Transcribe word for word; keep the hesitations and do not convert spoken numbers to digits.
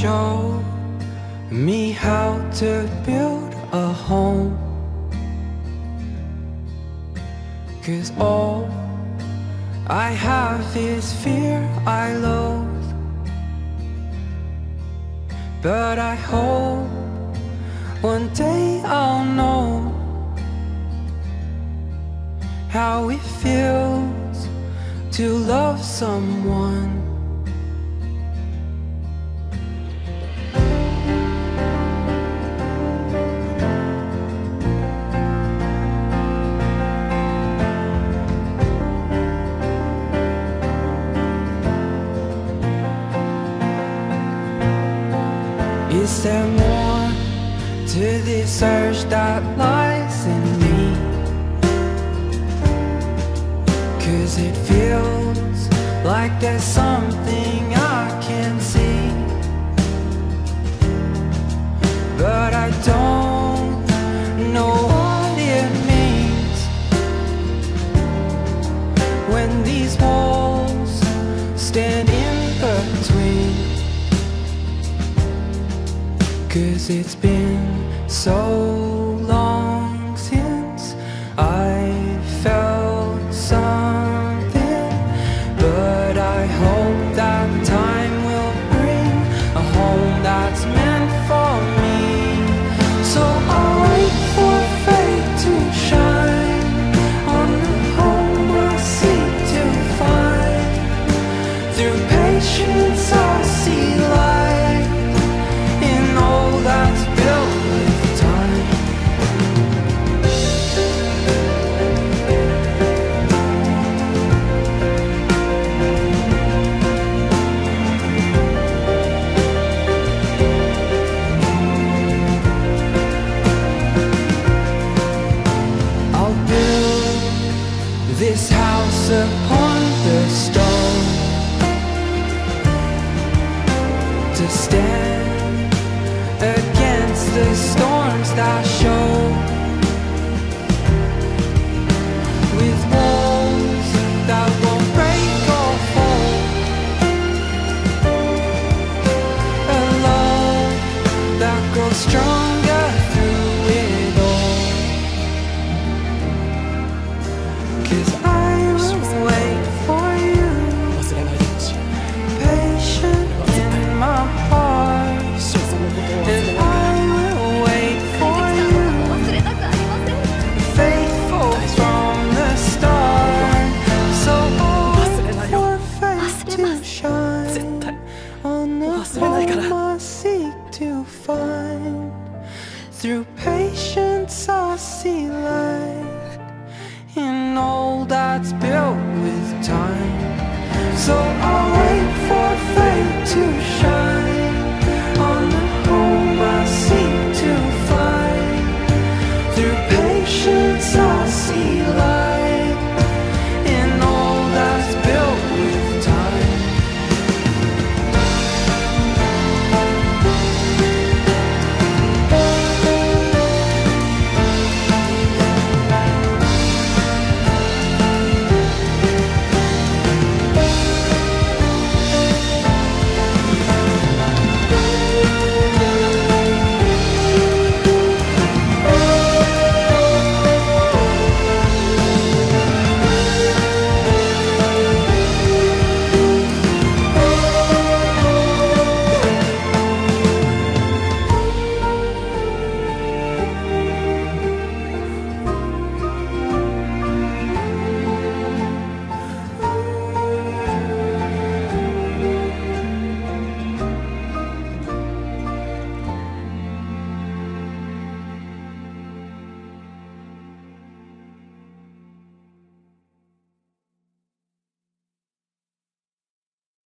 show me how to build a home, 'cause all I have is fear I loathe. But I hope one day I'll know how it feels to love someone. Is there more to this urge that lies in me? 'Cause it feels like there's something I can't see, but I don't know what it means when these walls stand in between. 'Cause it's been so long since I felt something, but I hope that time will bring a home that's meant for me. So I'll wait for fate to shine on the home I seek to find. Through patience I see light in all that's built with time. I'll build this house upon the stone, to stand against the storms that show, with walls that won't break or fall, a love that grows stronger through it all. 'Cause I will wait for you, patient in my heart, and I will wait for you, faithful from the start. So I'll wait for fate to shine on the home I seek to find. Through patience I see light in all that's built with time. So I'll wait for fate to shine on the home I seek to find. Through patience I see light.